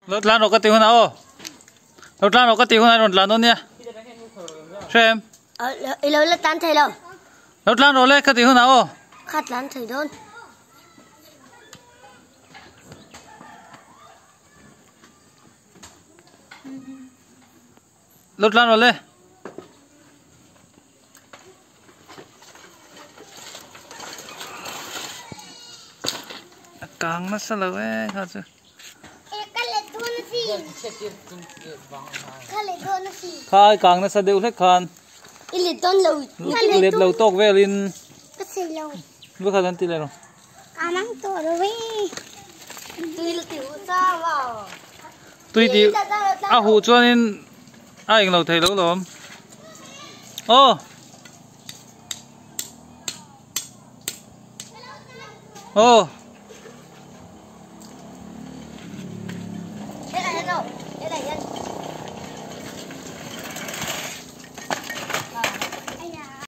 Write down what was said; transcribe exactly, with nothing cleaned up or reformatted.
lót lan nó có tiếng nào lót lan nó có tiếng nào lót lan nó nha xem ờ lâu là tan thầy đâu lót lan nó lên có tiếng nào khát lan thầy đôn lót lan nó lên càng nó sao vậy hả chứ khai càng nó sao đều hết khan liệt tôn lâu liệt lâu tóc về lên cái gì lâu bước ra lên tí lên rồi à nắng to rồi vậy tôi là tiểu sao vào tôi thì à hù cho nên ai lâu thầy lâu lắm ô ô thế là thế nào